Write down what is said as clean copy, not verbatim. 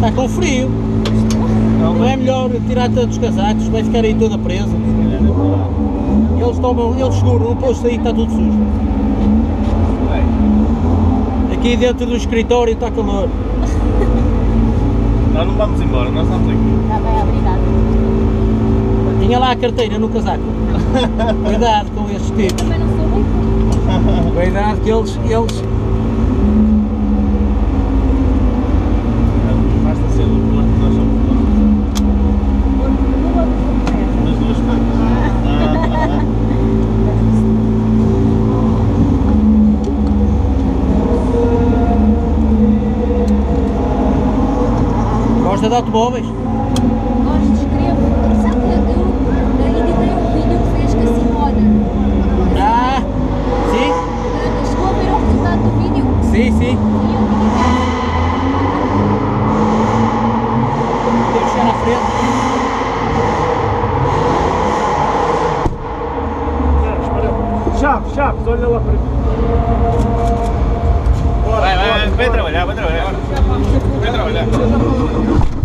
Está com frio. Não é melhor tirar todos os casacos, vai ficar aí toda presa. Eles seguram no posto aí que está tudo sujo. Aqui dentro do escritório está calor. Nós não vamos embora, nós estamos aqui. Está bem, obrigado. Tinha lá a carteira no casaco. Cuidado com estes tipos. Também não sou rico. Cuidado que eles... Basta ser do Porto, nós somos das duas coisas. Gosta de automóveis? Gosto, escrevo. Sabe que eu editei um vídeo que fez com a Simone. Ah, sim? Chegou a ver o resultado do vídeo? Sim, sim. E eu Podemos chegar à frente. Chaves, olha lá para mim. Vai trabalhar, vai trabalhar. Vai trabalhar.